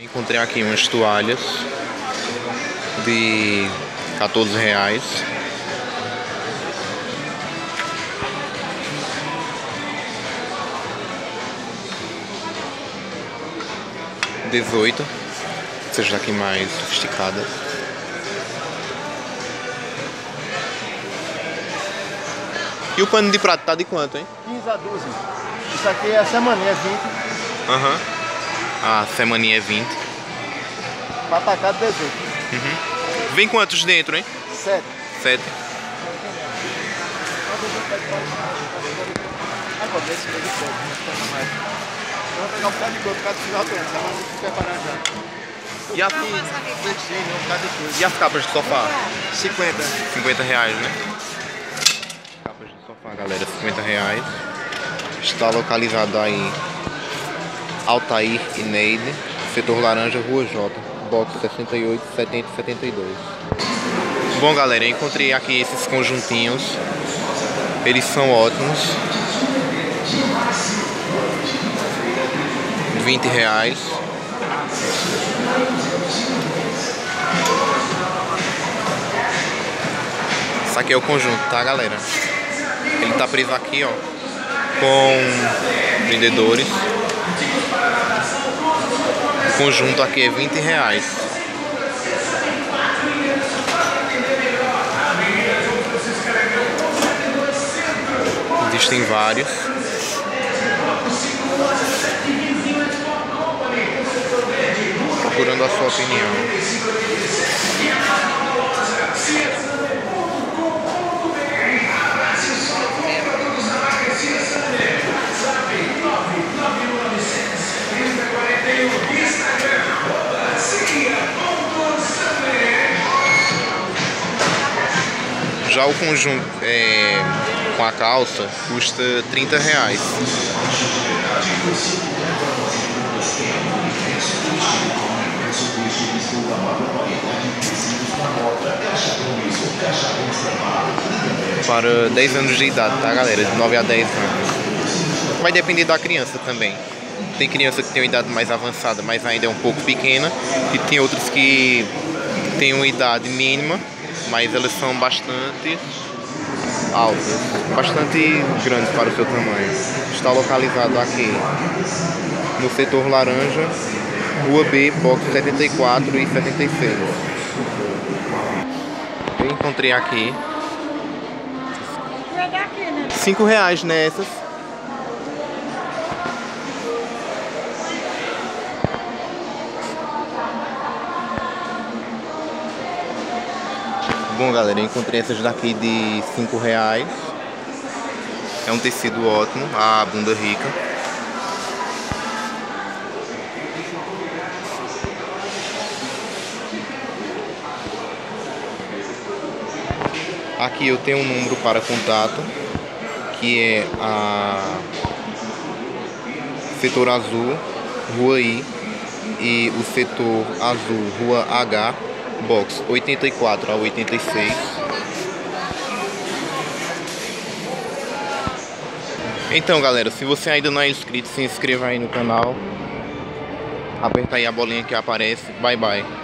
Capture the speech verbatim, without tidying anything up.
Encontrei aqui umas toalhas de quatorze reais. dezoito. Essas daqui mais sofisticadas. E o pano de prato tá de quanto, hein? quinze a doze. Isso aqui é a semaninha, é vinte. Aham. Uhum. A semaninha é vinte. Pra atacar dezoito. Uhum. Vem quantos dentro, hein? sete. sete. Agora, esse mês de sete, mais. Eu vou pegar um bocado de coisa, por causa do final do ano, mas vou preparar já. E as, e as capas de sofá? cinquenta. cinquenta reais, né? Capas de sofá, galera, cinquenta reais. Está localizado aí Altair e Neide, setor laranja, Rua J, box sessenta e oito, setenta e setenta e dois. Bom, galera, eu encontrei aqui esses conjuntinhos. Eles são ótimos. vinte reais. Isso aqui é o conjunto, tá, galera? Ele tá preso aqui, ó, com vendedores. O conjunto aqui é vinte reais. Existem vários. Procurando a sua opinião. Já o conjunto é, com a calça custa trinta reais. Para dez anos de idade, tá, galera? De nove a dez anos. Vai depender da criança também. Tem criança que tem uma idade mais avançada, mas ainda é um pouco pequena. E tem outros que têm uma idade mínima, mas elas são bastante altas, bastante grandes para o seu tamanho. Está localizado aqui no setor laranja, Rua B, box setenta e quatro e setenta e seis. Eu encontrei aqui cinco reais nessas. Bom, galera, eu encontrei essas daqui de cinco reais. É um tecido ótimo, a bunda rica. Aqui eu tenho um número para contato, que é a setor azul, Rua I, e o setor azul, Rua H, box oitenta e quatro a oitenta e seis. Então, galera, se você ainda não é inscrito, se inscreva aí no canal. Aperta aí a bolinha que aparece. Bye bye.